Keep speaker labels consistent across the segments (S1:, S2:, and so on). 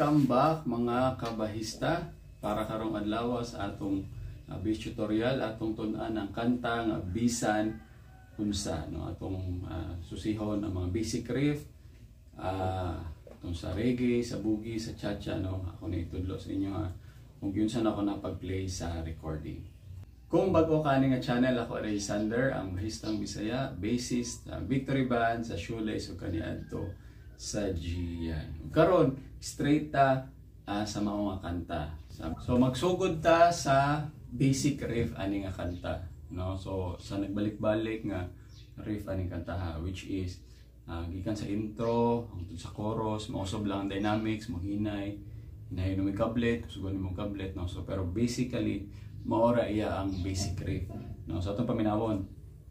S1: Welcome back mga kabahista para karong adlaw sa atong bass tutorial atong tun-an ang kanta nga bisan unsa no atong susihon ang mga basic riff atong sa reggae, sa boogie, sa cha-cha no. Ako na itudlo sa inyo kung yun ako napag-play sa recording. Kung bago ka nga channel, ako Alexander, ang bahistang Bisaya, bassist, Victory Band sa Shoelace o kaniadto sa Gian. Karon straight sa mga kanta. So magsugod ta sa basic riff ani nga kanta, no? So sa nagbalik-balik nga riff ani kanta which is gikan sa intro hangtod sa chorus, mausob lang ang dynamics, mohinay, hinayon mo kablet, sugon mo kablet, no? So pero basically maora iya ang basic riff, no? So atong paminawon.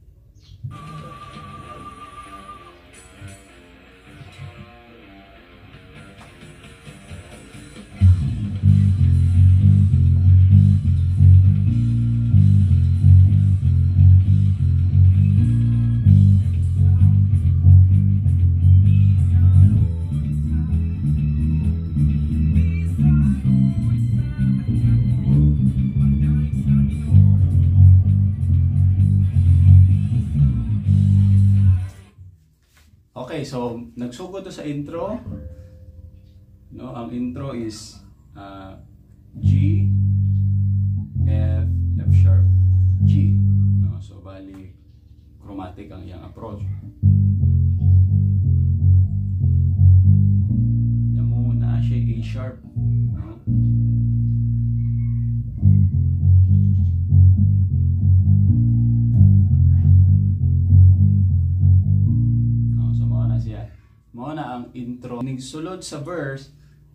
S1: Okay, so nagsugod to sa intro, no? Ang intro is G, F, F sharp, G, no? So bali chromatic ang iyang approach. Yan mo na siya A sharp, no? Mao na ang intro. Nigsulod sa verse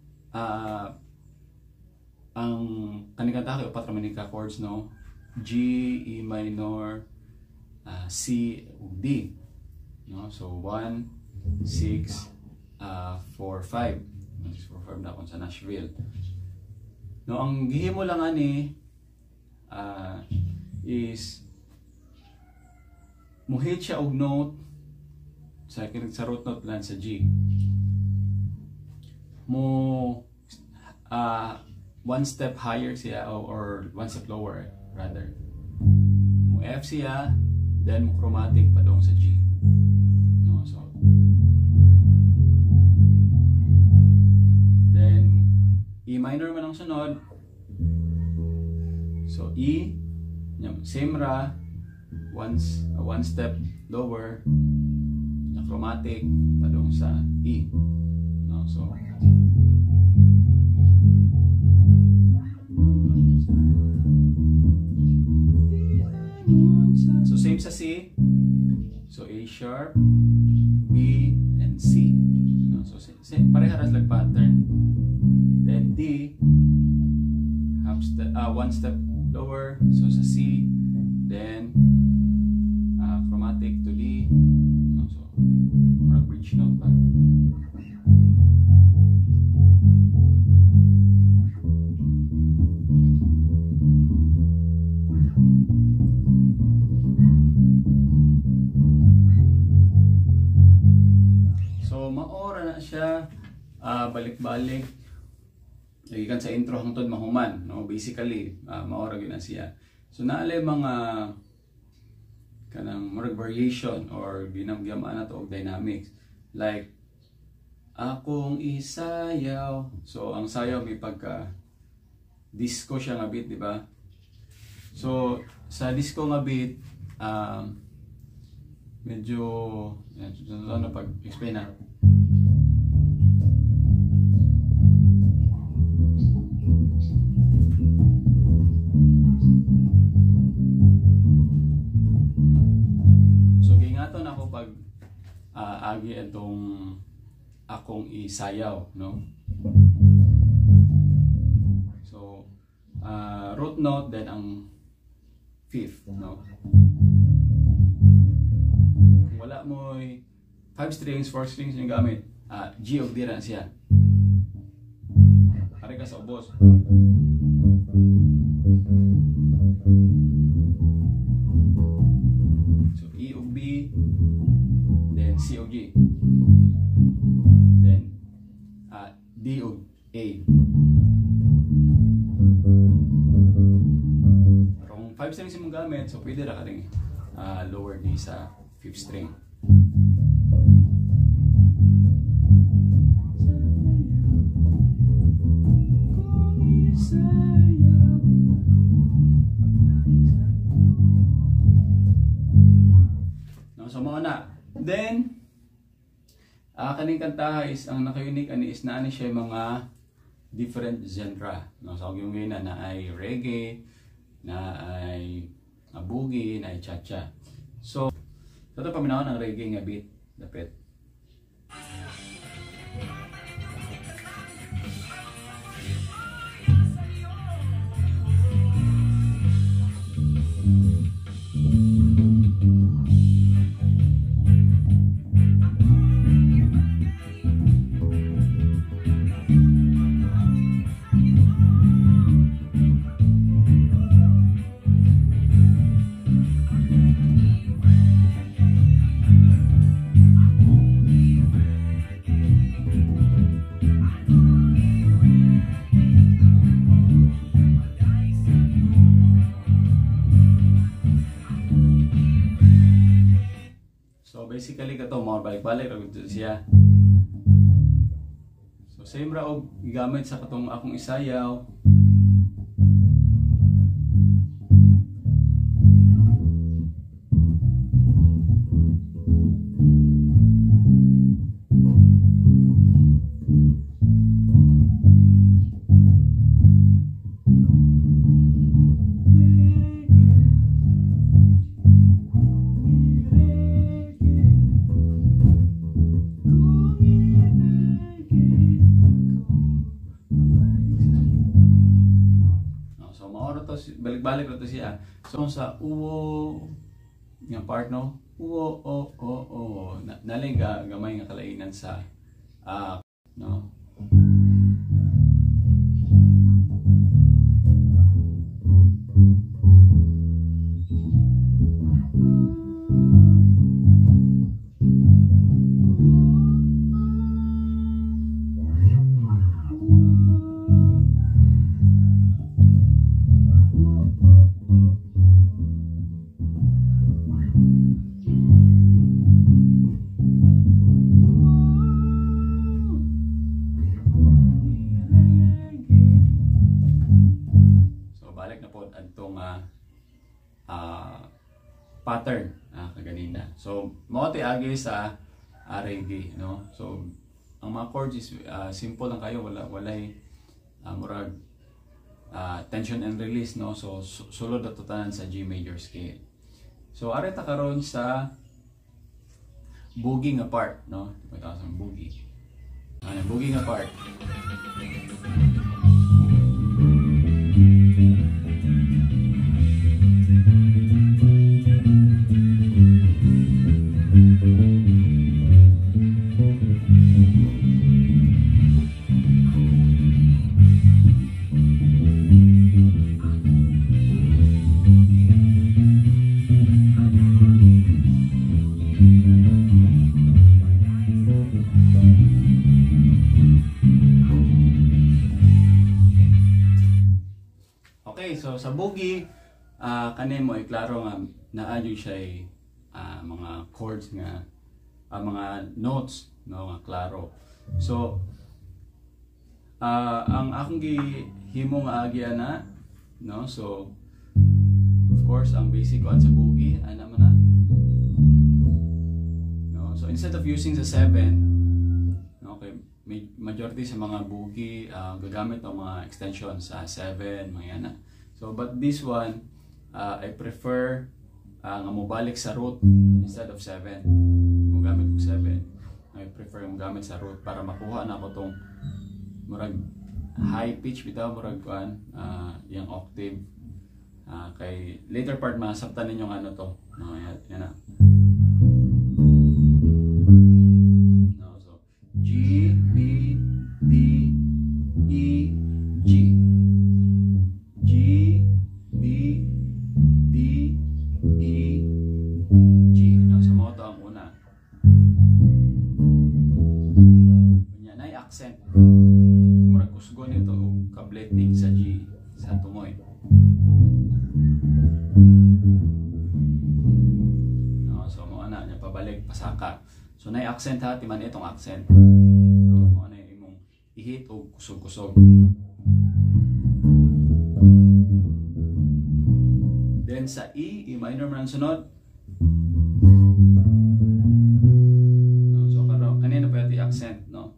S1: ang kanikanta kay upat ra man ka chords, no? G, E minor, C ug D, no? So 1 6 4 5. 4 5 na kon sa Nashville. No, ang gihimo lang ani is muhit siya og note sa root note lang sa G. Mo one step higher siya or one step lower rather. Mo F siya, then mo chromatic padong sa G. No, so then E minor man ang sunod. So E, same ra, one step lower, chromatic padong sa E, no? So same sa C, so A sharp, B and C, no? So same pareharas lang pattern. Then D, one step lower, so sa C, then chromatic to D, no? So bridge note pa. So maora na siya balik-balik gikan sa intro hangtod mahuman, no? Basically maora gyud na siya. So naale mga kanang more variation or ginamgaman na to og dynamics like akong isayaw. So ang sayaw may pagka disco siya nga beat, di ba? So sa disco nga beat medyo ano pag explain na. Pag agi itong akong isayaw, no? So root note then ang fifth, no? Kung wala mo 5 strings, 4 strings yung gamit, G og D ra siya. Pare ka sa ubos. So E og B, then C og G, then D og A. Pero kung 5 strings yung gamit, so pwede na ka rin lower D sa 5th string. No, so mao na. Then kaning kanta is ang naka-unique ani is na siya mga different genre. No, so yung na ay reggae, na ay boogie, na ay cha-cha. So ito paminawan ng reggae nga beat dapat. So basically kato mga balik-balik ra gud siya. So same ra og gigamit sa katong akong isayaw. Balik-balik na to siya. So sa uwo nga part no, uwo o naling gamay nga kalainan sa no. Pattern kaganina. So mao ti agi sa reggae no. So ang mga chords is simple lang kayo, walay murag tension and release no. So sulod na tanan sa G major scale. So ari ta karon sa boogie nga part no. Ito sa boogie. Boogie nga part. Okay, so sa boogie, kanin mo ay klaro nga naadyo siya ay mga chords nga, mga notes, no, nga klaro. So, ang akong gihimo nga agya na, no, so, of course, ang basic one sa boogie, ano man na, no, so instead of using the 7, okay, majority sa mga boogie gagamit ng mga extensions sa 7, mga yan na. So but this one I prefer nga mobalik sa root instead of 7. Gamit ko 7. I prefer yung gamit sa root para makuha na ko tong murag high pitch bitaw, murag kuan yung octave. Kay later part masabtan ninyo ano to. No, yan na. No, so G, B, D, E, G. G, B, D, E, G. No, so mo to ang una. Yan ay accent. Murag setting sa G sa tungoy. No, so mo ana nya pabalik pasaka. So nay accent ha timan itong accent. No, mo ana imong ihit og kusog-kusog. Then sa E minor man sunod. No, so kanina pa yung accent, no?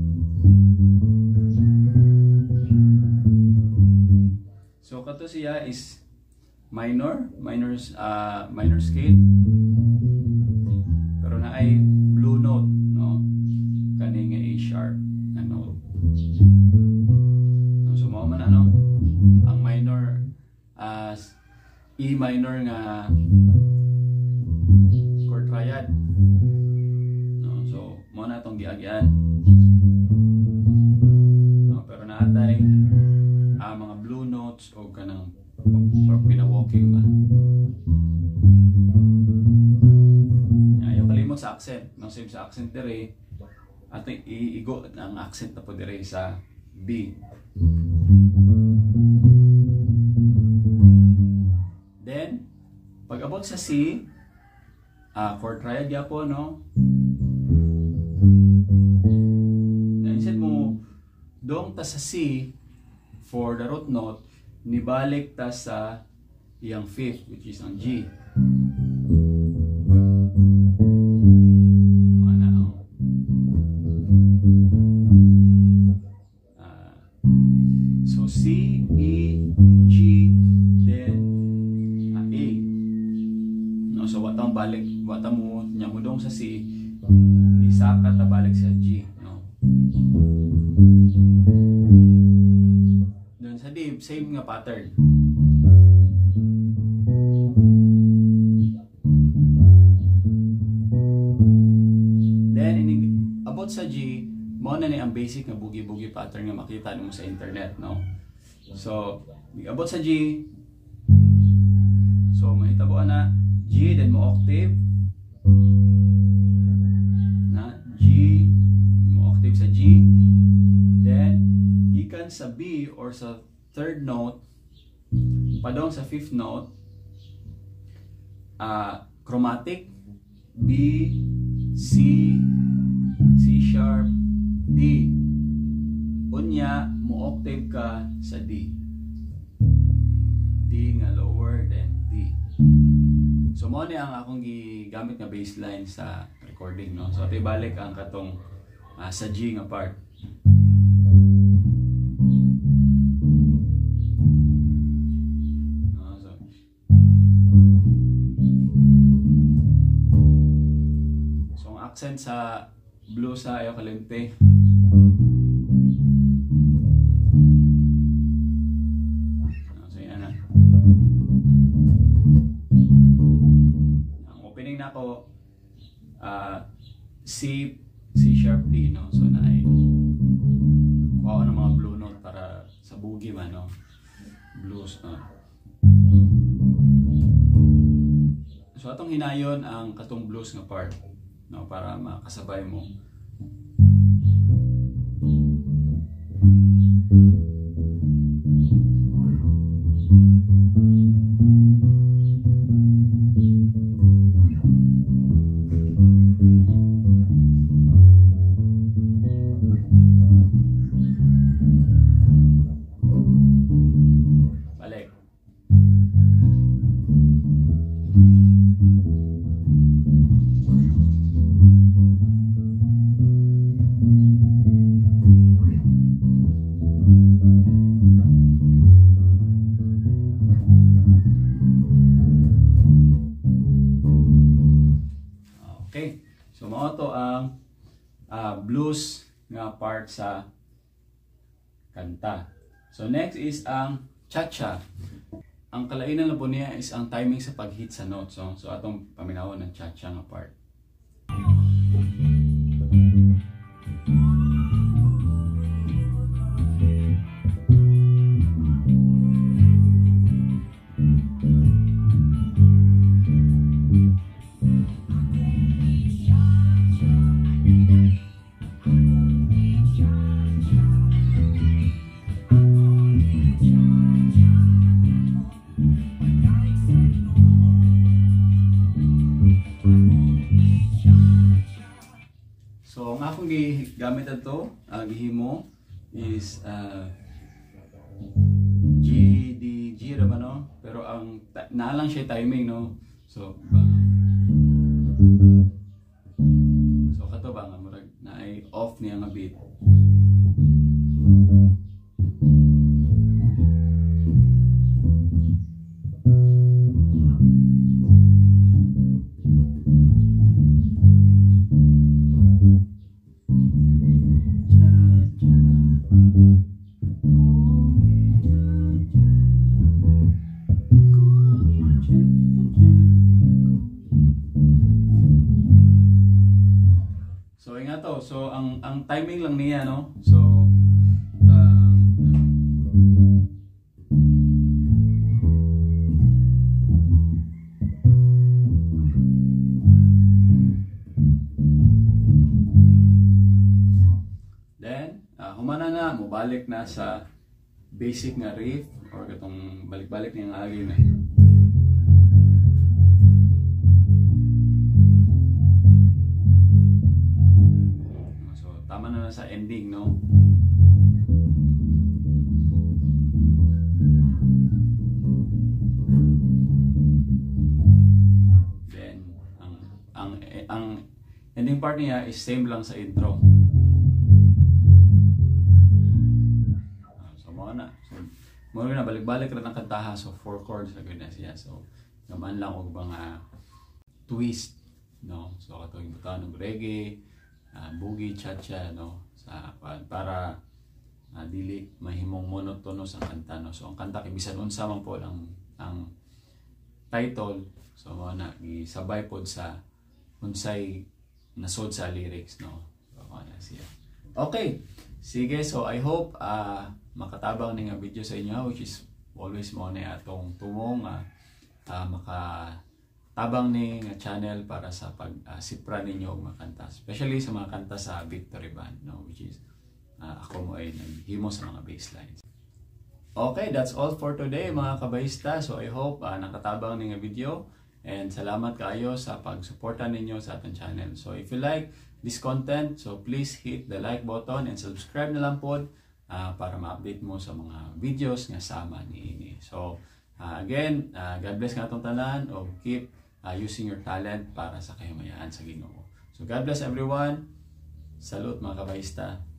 S1: So kato siya is minor scale. Pero na ay blue note, no? Kani nga A sharp na note. So mao man ano ang minor as E minor nga chord triad. No, so mo na tong giagyan. No, pero naatay mga blue notes o kanang pina-walking ba. Ayaw kalimot sa accent. No, same sa accent dire. At iigo ang accent na po dire sa B. Then, pag abot sa C, chord triad yapon, no? Instead mo dong ta sa C for the root note, nibalik ta sa iyang fifth, which is ang G. So C, E, G, then A. No, so wata mo nyamudong sa C, di saka ta balik sa G, no? Doon sa D, same nga pattern. Then about sa G, mo na ni ang basic nga boogie-boogie pattern nga makita nimo sa internet, no? So, abot sa G. So, mahitabo na G, then mo octave. Na G, mo octave sa G. Then, gikan sa B or sa third note, padong sa fifth note, chromatic, B, C, C sharp, D. Unya, mo octave ka sa D. D nga lower than D. So mo ni ang akong gigamit nga baseline sa recording, no. So ati balik ang katong sa G nga part. No, so ang accent sa blues sa ayaw kalimte. Ako C sharp D, no. So na ay kuha ng mga blue note para sa boogie man, no, blues, no. So atong hinayon ang katong blues nga part, no, para makasabay mo. Okay, so mao to ang blues nga part sa kanta. So next is ang cha-cha. Ang kalainan na po niya is ang timing sa pag-hit sa notes. So atong paminawon ng cha-cha nga part. So ang akong gigamit ato, gihimo is G, D, G ra ba no? Pero ang naa lang siya timing no. So kato ba nga murag naay off niya nga beat. So ingat to. So ang timing lang niya no. So then humana na mobalik na sa basic nga riff or katong balik-balik niyang agi na. Tama na sa ending, no? Then, ang ending part niya is same lang sa intro. So, mo na. So, mo na balik-balik rin ang kantaha. So, 4 chords na na siya. So, naman lang og mga twist, no? So, kato yung buta ng reggae, boogie, cha-cha, no? Para dili mahimong monotono sa kanta, no? So ang kanta kay bisan unsa man po ang title, so mo na gisabay pod sa unsay nasod sa lyrics, no? So na siya. Okay. Sige, so I hope makatabang ni nga video sa inyo, which is always mo na atong tumong makatabang ni nga channel para sa sipra ninyo og makanta, especially sa mga kanta sa Victory Band, no, which is ako mo ay naghimo sa mga basslines. Okay, that's all for today mga kabayista. So I hope nakatabang ni nga video, and salamat kayo sa pagsuporta ninyo sa atong channel. So if you like this content, so please hit the like button and subscribe na lang po para ma-update mo sa mga videos nga sama niini. So again, God bless nga atong tanan, o keep using your talent para sa kahimayan sa Ginoo. So God bless everyone. Salute mga kabayista.